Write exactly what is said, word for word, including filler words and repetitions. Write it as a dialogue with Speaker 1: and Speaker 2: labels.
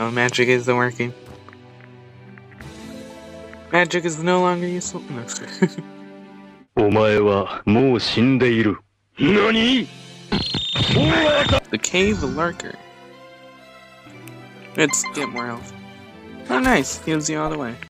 Speaker 1: Oh, magic isn't working. Magic is no longer useful. No, sorry.
Speaker 2: お前はもう死んでいる。何?
Speaker 1: The cave lurker. Let's get more health. Oh, nice. Heals you all the way.